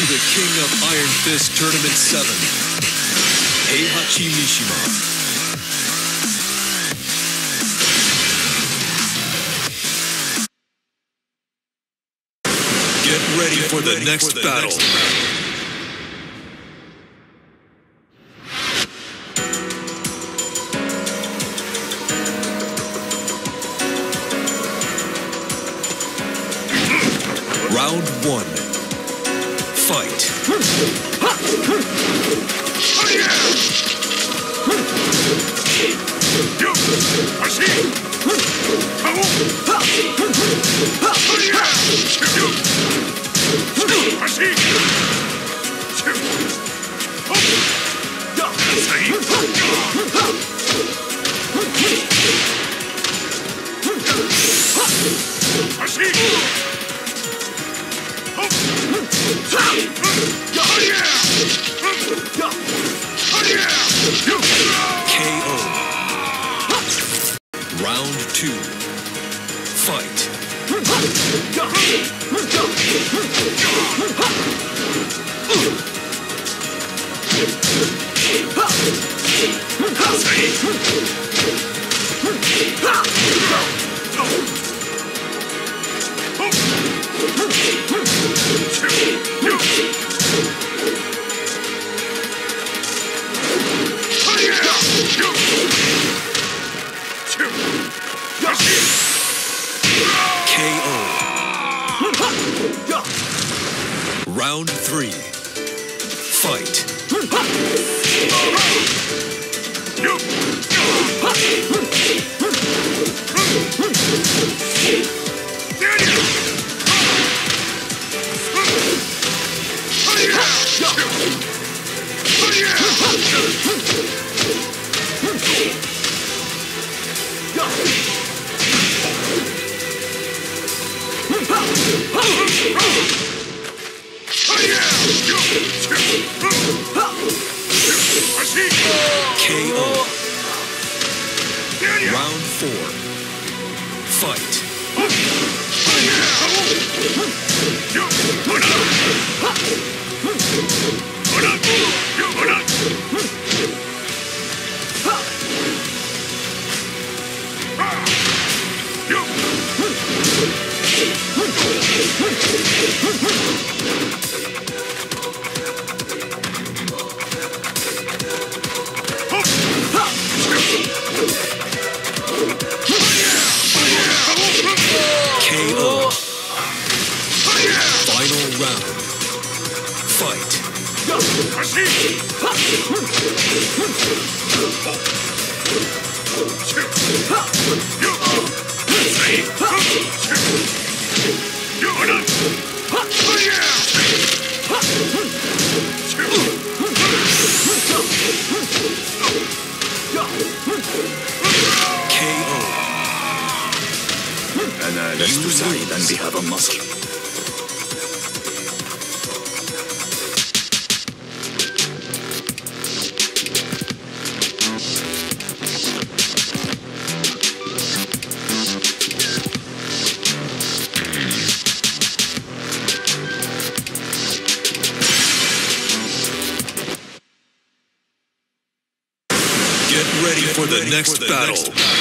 the king of Iron Fist Tournament 7, Heihachi Mishima. Get ready for the next battle. Round 1. Fight. KO. Round 2. Fight. KO. Round 3. Fight. KO. Round 4. Fight. KO. Final round. Fight. KO. أنا لست سعيدا بهذا النصر. Get ready for the next battle.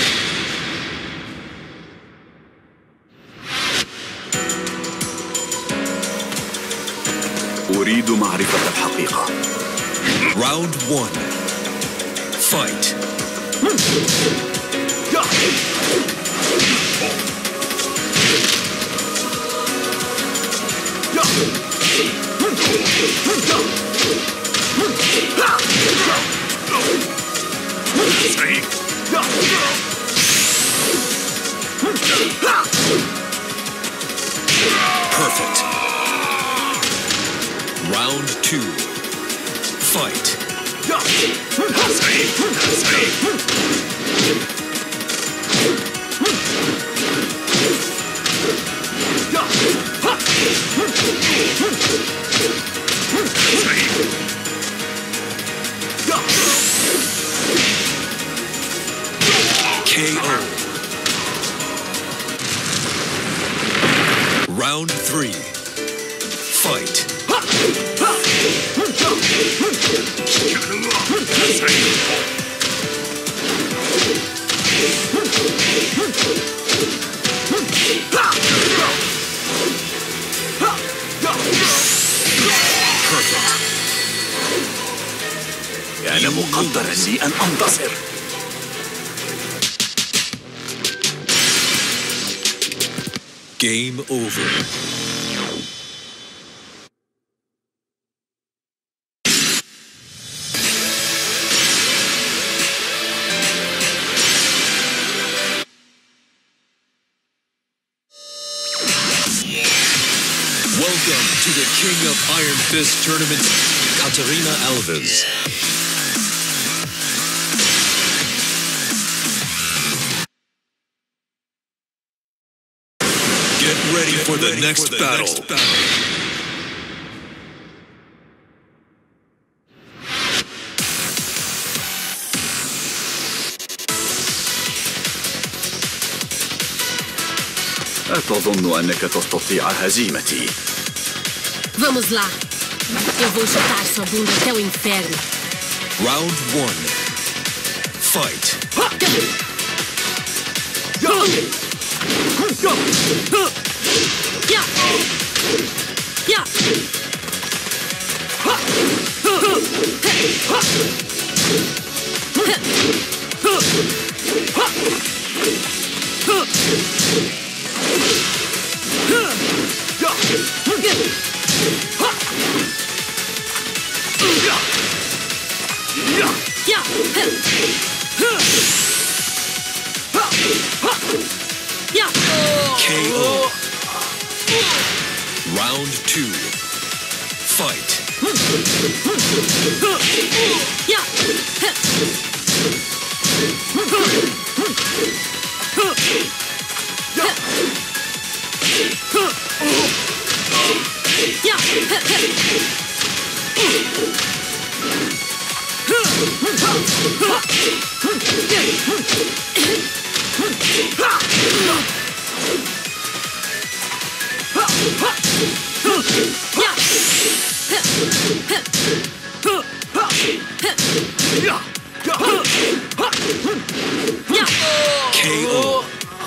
أريد معرفة الحقيقة. Round 1. Fight. Perfect. Round 2. Fight. KO. Round 3. Fight. كان مقدرا لي أن أنتصر. Game over. Welcome to the King of Iron Fist tournament, Katarina Alves. Get ready for the next battle. أتظن أنك تستطيع هزيمتي؟ Vamos lá. Eu vou chutar sua bunda até o inferno. Round 1. Fight. KO. Round 2. Fight. KO.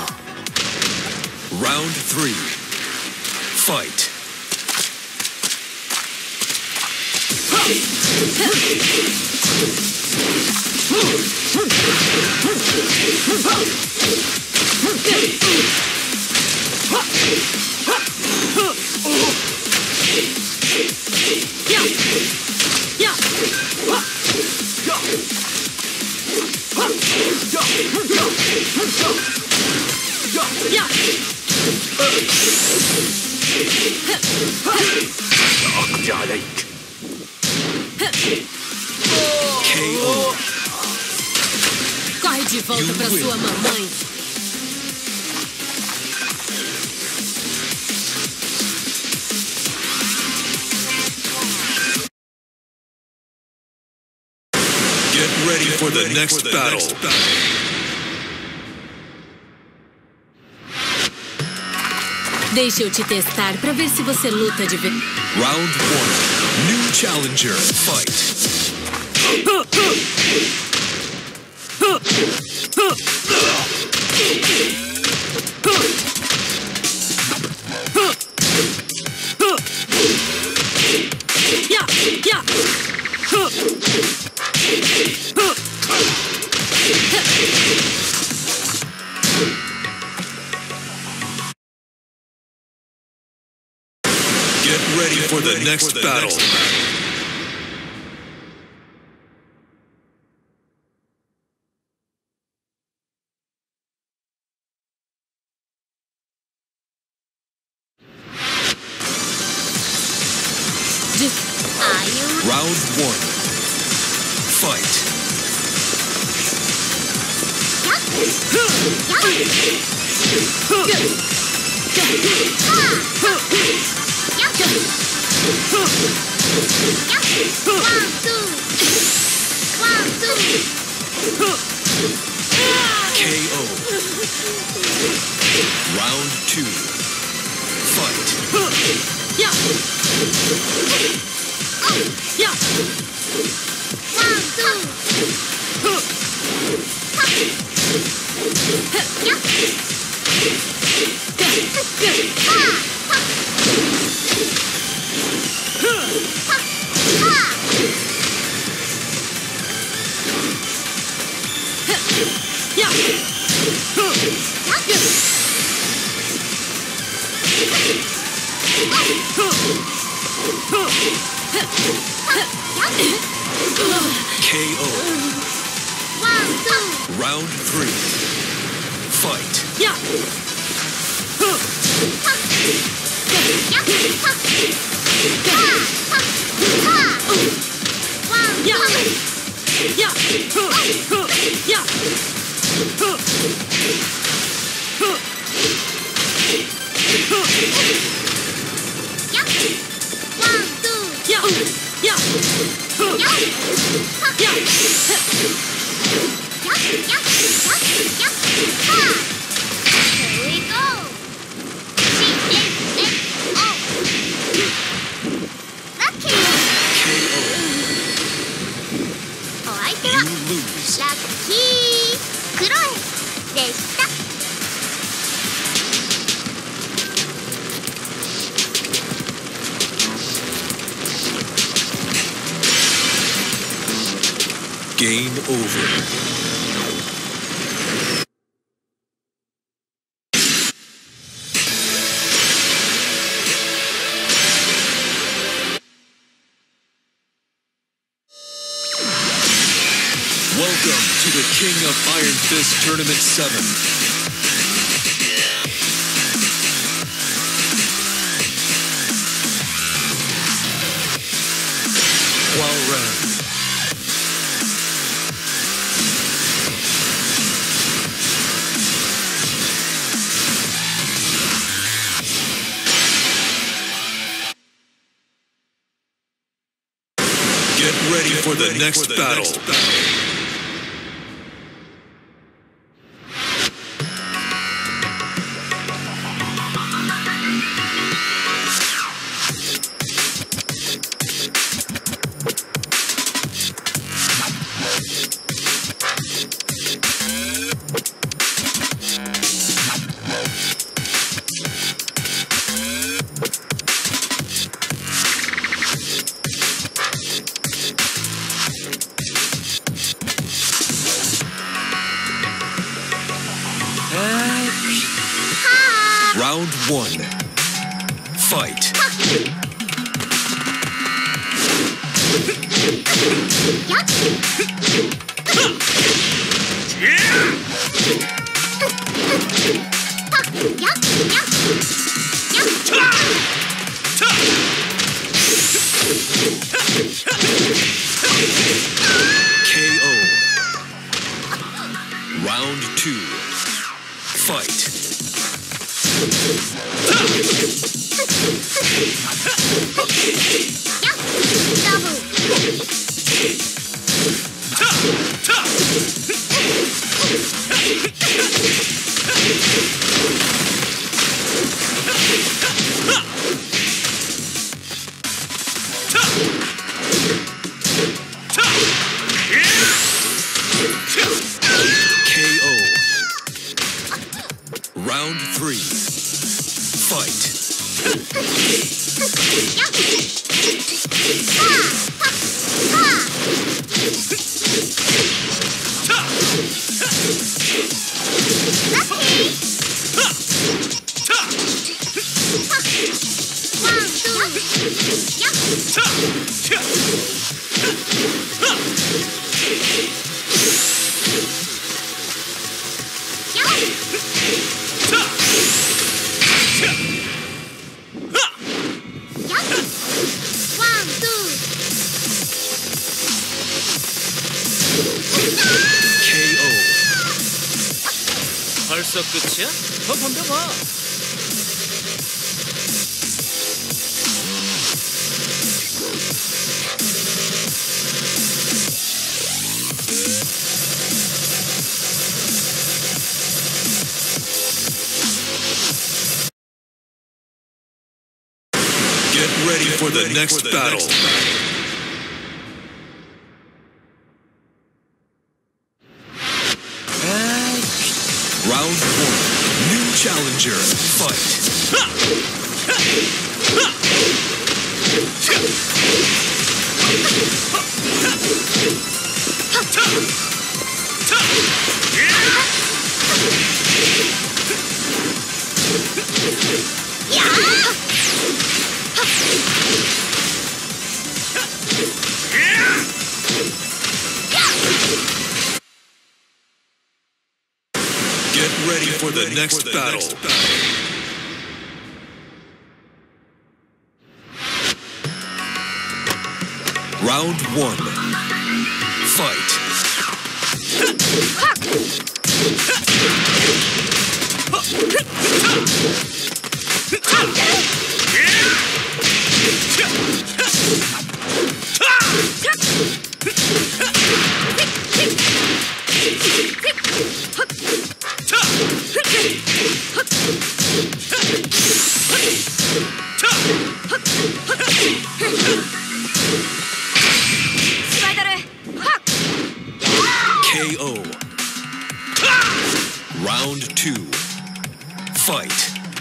Round 3. Fight. أقضي عليك. KO. Corre de volta pra sua mamãe. Get ready for the next battle. Deixa eu te testar pra ver se você luta de verdade. Round 1. New challenger. Fight. Get ready for the next battle. Round 1. Fight. KO. Round 2. Fight. Yeah. KO. Round 3. Fight. Game over. Welcome to the King of Iron Fist Tournament 7. 12 rounds. Get ready for the next battle. Round 1. Fight. KO. Round 2. Fight. KO. Round 3. Fight. 벌써 끝이야? 더 덤벼봐. Get ready for the next battle. Round 1. New challenger. Fight. Get ready for the next battle. Round 1. Fight. KO. Round 2. Fight.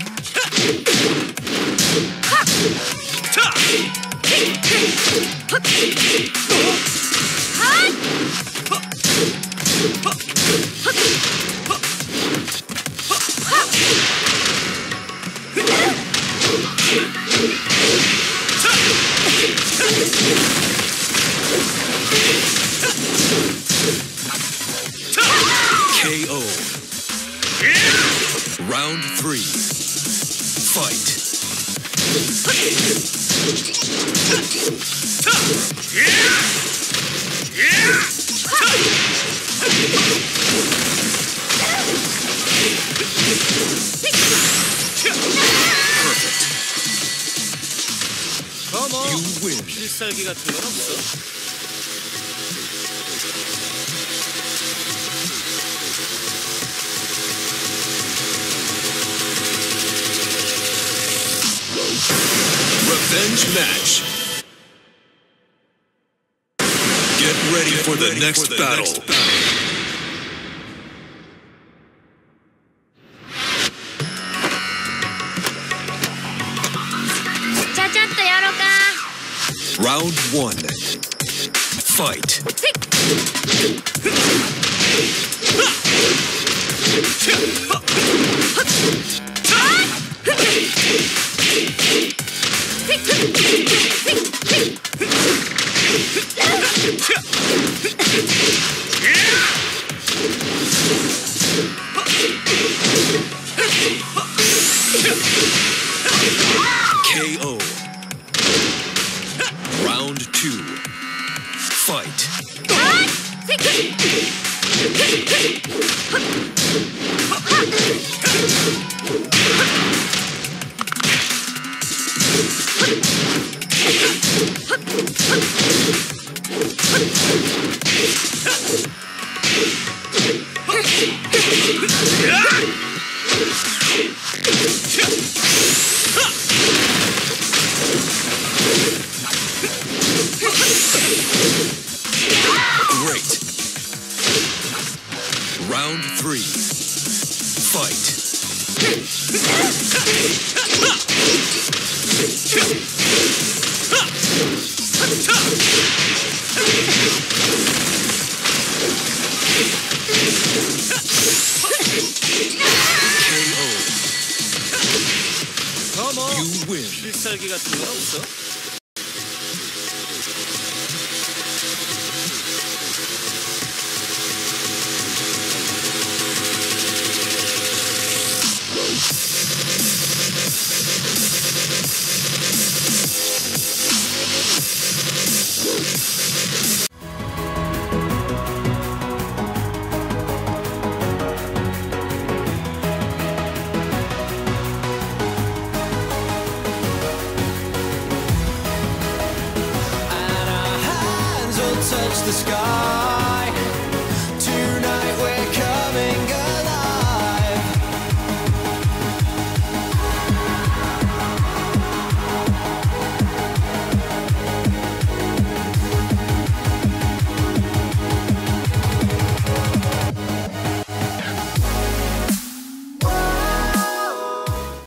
KO. Round 3. Fight. Perfect. You win. 필살기 같은 건 없어. Revenge match. Get ready for the next battle. Round 1. Fight. KO. Round 2. Fight. Great. Round 3. Fight. KO. You win. 필살기 같은 건 없어. Touch the sky.